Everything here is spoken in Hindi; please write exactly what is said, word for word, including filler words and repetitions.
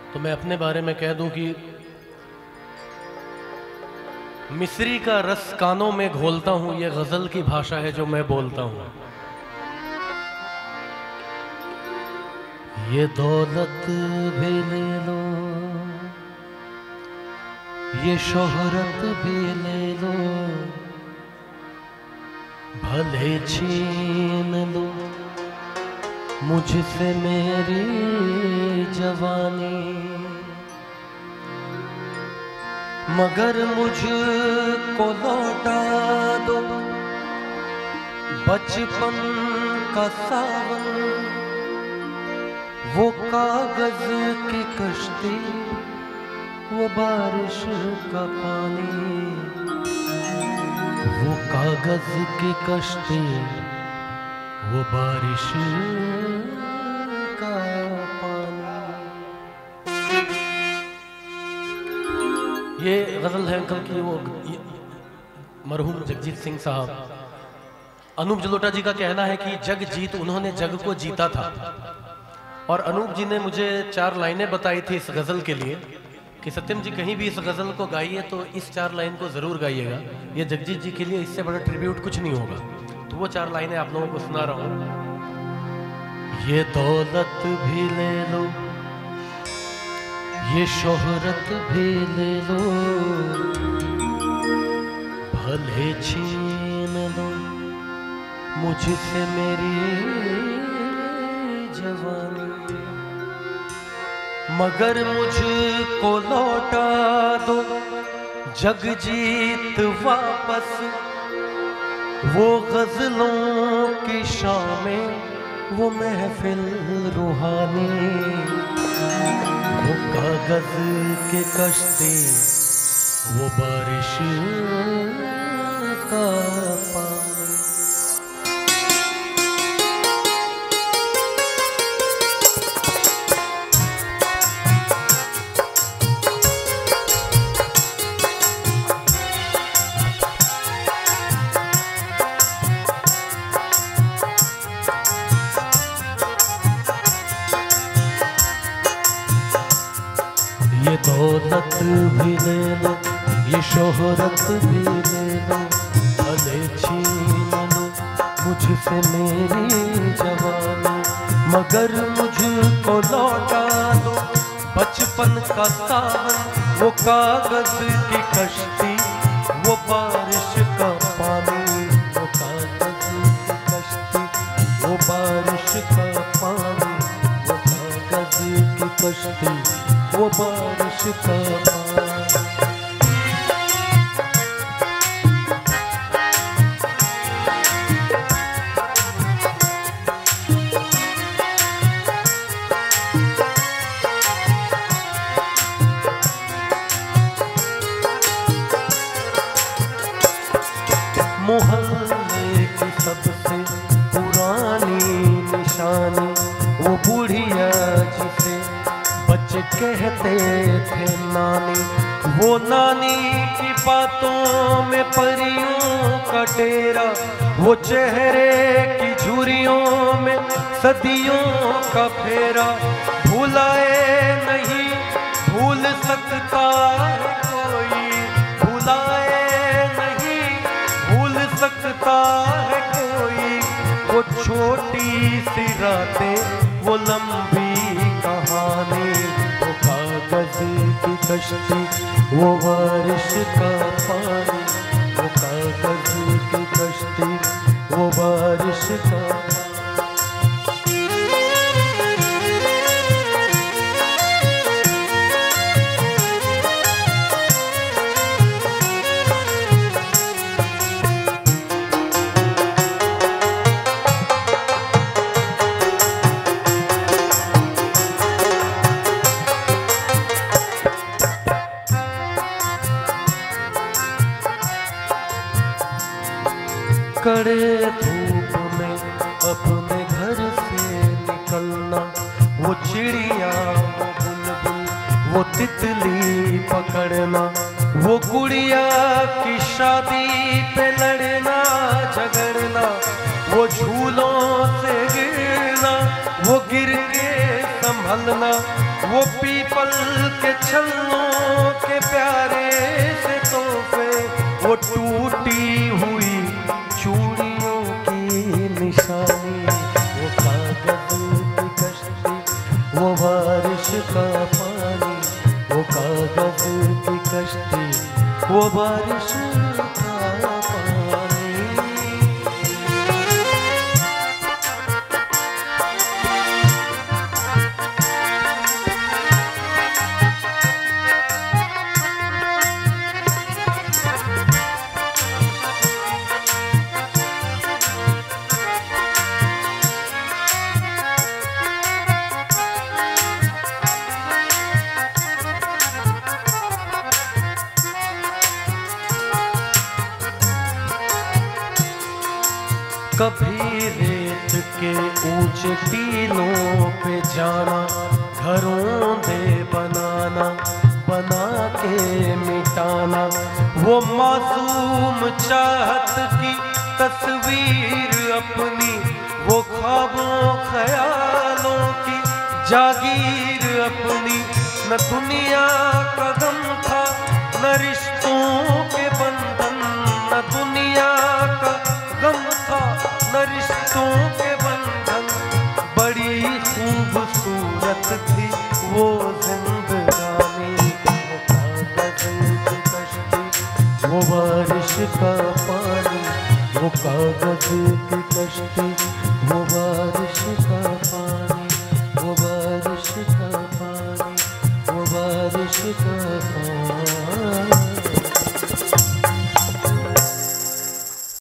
तो मैं अपने बारे में कह दूं कि मिस्री का रस कानों में घोलता हूं, ये गजल की भाषा है जो मैं बोलता हूं। ये दौलत भी ले लो, ये शोहरत भी ले लो, भले छीन लो मुझसे मेरी जवानी, मगर मुझको लौटा दो बचपन का सावन, वो कागज की कश्ती, वो बारिश का पानी, वो कागज की कश्ती, वो बारिश का पानी। ये गजल है अंकल की, वो मरहूम जगजीत सिंह साहब। अनूप जलोटा जी का कहना है कि जग जीत, उन्होंने जग को जीता था। और अनूप जी ने मुझे चार लाइनें बताई थी इस गजल के लिए कि सत्यम जी कहीं भी इस गजल को गाइए तो इस चार लाइन को जरूर गाइएगा, ये जगजीत जी के लिए इससे बड़ा ट्रिब्यूट कुछ नहीं होगा। तो वो चार लाइनें आप लोगों को सुना रहा हूं। ये दौलत भी ले लो, ये शोहरत भी ले लो, भले छीन लो मुझसे मेरी जवानी, मगर मुझको लौटा दो जग जीत वापस, वो गजलों की शामें, वो महफिल रूहानी, वो कागज की कश्ती, वो बारिश का पानी। ये दौलत भी ले लो, ये शोहरत भी ले लो, भले छीन लो मुझसे मेरी जवानी, मगर मुझको लौटा दो बचपन का सावन, वो कागज की कश्ती, वो बारिश का पानी, वो कागज की कश्ती, वो बारिश का पानी, वो कागज की कश्ती, वो बारिश का पानी। मोहल्ले की सबसे पुरानी निशानी, वो बुढ़िया जिसे बच्चे कहते थे नानी, वो नानी की बातों में परियों का डेरा, वो चेहरे की झुर्रियों में सदियों का फेरा, भुलाए नहीं भूल सकता है कोई, भुलाए नहीं भूल सकता है कोई, वो छोटी सी रातें, वो लंबी कहानी, वो कागज की कश्ती, वो बारिश का पानी, वो कागज की कश्ती, वो बारिश का पानी। कड़े धूप में अपने घर से निकलना, वो चिड़िया, वो बुलबुल, वो तितली पकड़ना, वो गुड़िया की शादी पे लड़ना झगड़ना, वो झूलों से गिरना, वो गिर के संभलना, वो पीपल पल के छल्लों के प्यारे से तोहफे, वो टूटी हुई चूड़ियों की निशानी, वो कागज की कश्ती, वो बारिश का पानी, वो कागज की कश्ती, वो बारिश का पानी। कभी रेत के ऊंचे टीलों पे जाना, घरों दे बनाना, बना के मिटाना, वो मासूम चाहत की तस्वीर अपनी, वो ख्वाबों ख्यालों की जागीर अपनी। न दुनिया का गम था न रिश्तों के बंधन, न दुनिया का गम था न रिश्तों के बंधन, बड़ी खूबसूरत थी वो जिंदगानी। वो कागज की कश्ती, वो बारिश का पानी, वो कागज की कश्ती, वो बारिश